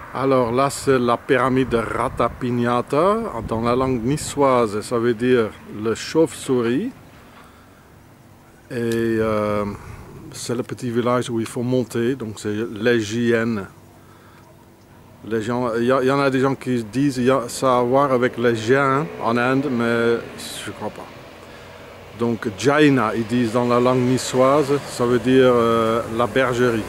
Alors là, c'est la pyramide de Ratapignata. Dans la langue niçoise, ça veut dire le chauve-souris. Et c'est le petit village où il faut monter, donc c'est les JN. Les gens, il y en a des gens qui disent ça a à voir avec les Jains en Inde, mais je ne crois pas. Donc Jaina, ils disent dans la langue niçoise, ça veut dire la bergerie.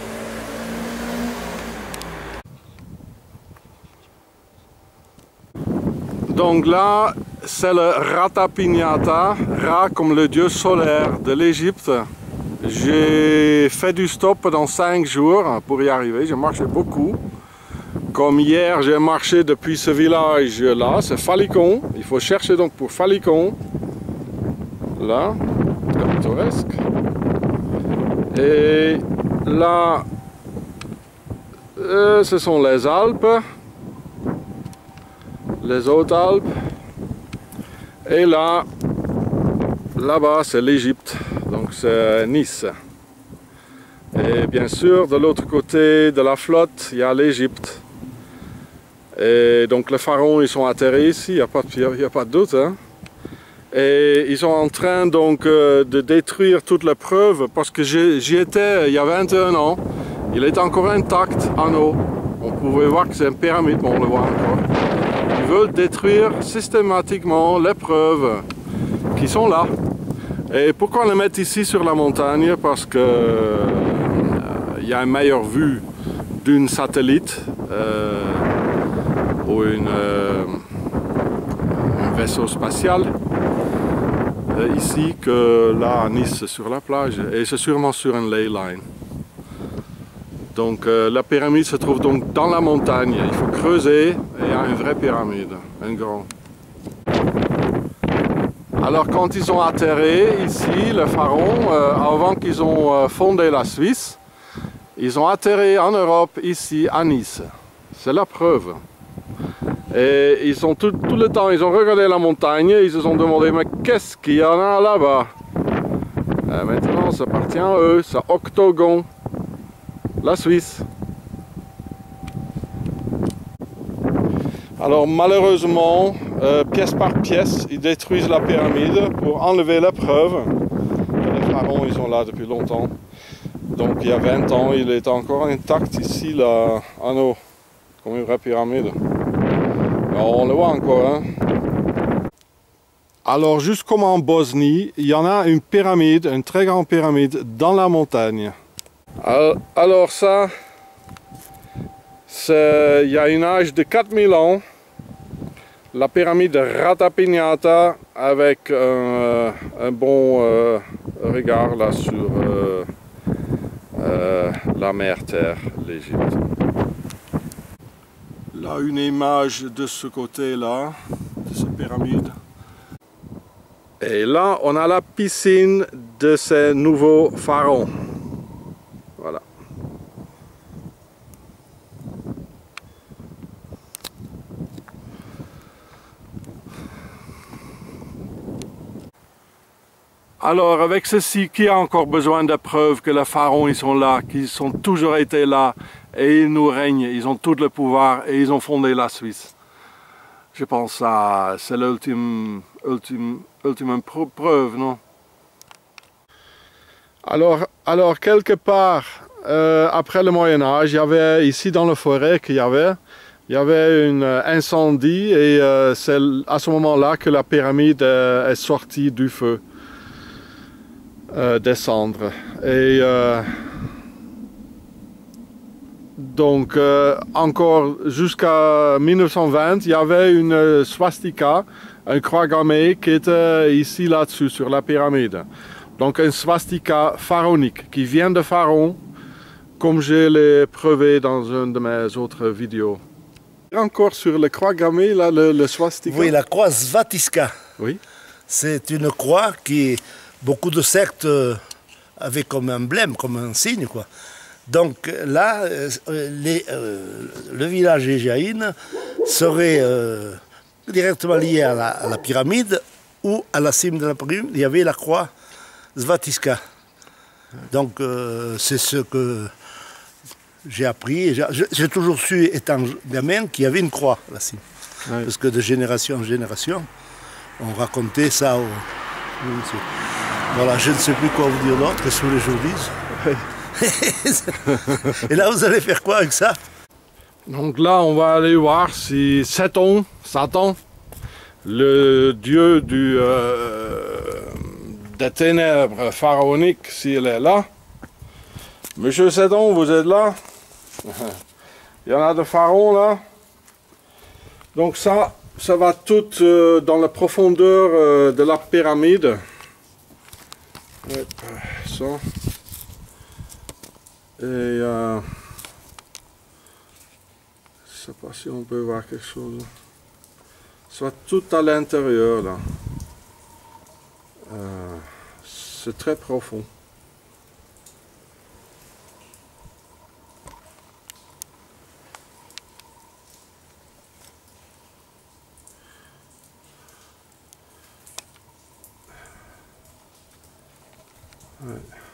Donc là, c'est le Ratapignata, Ra comme le dieu solaire de l'Égypte. J'ai fait du stop pendant 5 jours pour y arriver, j'ai marché beaucoup. Comme hier, j'ai marché depuis ce village là, c'est Falikon. Il faut chercher donc pour Falikon. Là, très pittoresque. Et là, ce sont les Alpes. Les Hautes-Alpes. Et là, là-bas, c'est l'Égypte. Donc c'est Nice. Et bien sûr, de l'autre côté de la flotte, il y a l'Égypte. Et donc les pharaons, ils sont atterrés ici, il n'y a pas de doute. Hein. Et ils sont en train donc de détruire toutes les preuves parce que j'y étais il y a 21 ans. Il est encore intact en haut. On pouvait voir que c'est une pyramide, mais on le voit encore. Ils veulent détruire systématiquement les preuves qui sont là. Et pourquoi les mettre ici sur la montagne? Parce que il y a une meilleure vue d'une satellite ou un vaisseau spatial ici que là à Nice sur la plage, et c'est sûrement sur une ley line. Donc la pyramide se trouve donc dans la montagne, il faut creuser et il y a une vraie pyramide, un grand. Alors quand ils ont atterri ici, les pharaons, avant qu'ils ont fondé la Suisse, ils ont atterri en Europe, ici à Nice. C'est la preuve. Et ils ont tout le temps, ils ont regardé la montagne, ils se sont demandé mais qu'est-ce qu'il y en a là-bas? Maintenant ça appartient à eux, c'est Octogon, la Suisse. Alors malheureusement, pièce par pièce, ils détruisent la pyramide pour enlever les preuves. Les pharaons, ils sont là depuis longtemps. Donc il y a 20 ans, il est encore intact ici, là, en haut, comme une vraie pyramide. On le voit encore, hein. Alors, juste comme en Bosnie, il y en a une pyramide, une très grande pyramide, dans la montagne. Alors ça, il y a une âge de 4000 ans. La pyramide de Ratapignata, avec un bon regard là sur la mer Terre, l'Égypte. Là, une image de ce côté-là, de cette pyramide. Et là, on a la piscine de ces nouveaux pharaons. Voilà. Alors, avec ceci, qui a encore besoin de preuves que les pharaons ils sont là, qu'ils ont toujours été là, et ils nous règnent, ils ont tout le pouvoir, et ils ont fondé la Suisse. Je pense que c'est l'ultime preuve, non? Alors quelque part, après le Moyen-Âge, il y avait ici dans la forêt il y avait un incendie, et c'est à ce moment-là que la pyramide est sortie du feu. Des cendres. Et donc encore jusqu'à 1920, il y avait une swastika, un croix gammée qui était ici là-dessus sur la pyramide. Donc un swastika pharaonique qui vient de Pharaon, comme je l'ai prouvé dans une de mes autres vidéos. Encore sur le croix gammée, là, le swastika. Oui, la croix Svaticka. Oui. C'est une croix qui beaucoup de sectes avaient comme emblème, comme un signe, quoi. Donc là, le village des Jaïnes serait directement lié à la pyramide, ou à la cime de la pyramide, il y avait la croix Svaticka. Donc c'est ce que j'ai appris, j'ai toujours su, étant gamin, qu'il y avait une croix là-ci. Ouais. Parce que de génération en génération, on racontait ça aux... Voilà, je ne sais plus quoi vous dire d'autre, que sous les jours-disent. Et là, vous allez faire quoi avec ça? Donc là, on va aller voir si Satan, le dieu des ténèbres pharaoniques, s'il est là. Monsieur Satan, vous êtes là? Il y en a de pharaons là. Donc ça va tout dans la profondeur de la pyramide. Ouais, ça. Et je ne sais pas si on peut voir quelque chose. Ça va tout à l'intérieur là. C'est très profond. Ouais.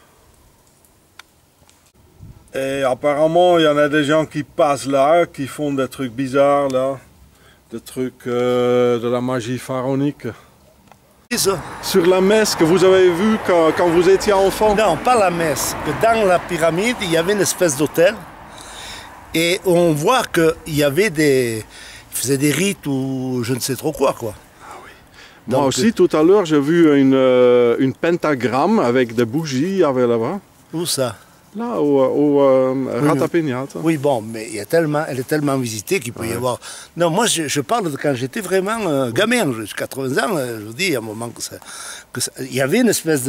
Et apparemment, il y en a des gens qui passent là, qui font des trucs bizarres là, des trucs de la magie pharaonique. C'est ça. Sur la messe que vous avez vue quand vous étiez enfant? Non, pas la messe. Dans la pyramide, il y avait une espèce d'hôtel. Et on voit qu'il y avait des... Ils faisaient des rites ou je ne sais trop quoi. Moi aussi, tout à l'heure, j'ai vu une pentagramme avec des bougies là-bas. Où ça? Là, au Ratapignata. Oui, bon, mais il y a tellement, elle est tellement visitée qu'il peut y avoir... Non, moi, je parle de quand j'étais vraiment gamin, jusqu'à 80 ans, je vous dis, à un moment il y avait une espèce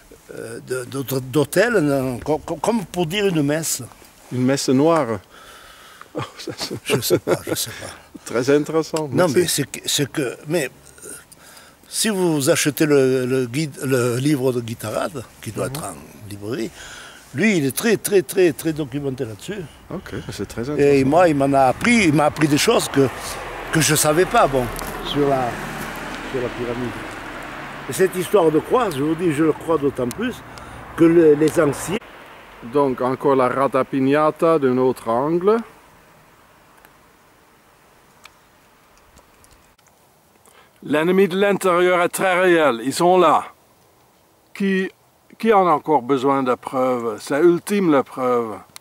d'hôtel, comme pour dire une messe. Une messe noire. Oh, je ne sais pas. Très intéressant. Non, mais si vous achetez le livre de Guittarade, qui doit être en librairie, lui, il est très documenté là-dessus. Ok, c'est très intéressant. Et moi, il m'a appris des choses que je ne savais pas, bon, sur la pyramide. Et cette histoire de croix, je vous dis, je le crois d'autant plus que les anciens... Donc, encore la Ratapignata d'un autre angle. L'ennemi de l'intérieur est très réel, ils sont là. Qui en a encore besoin de preuves? C'est ultime la preuve.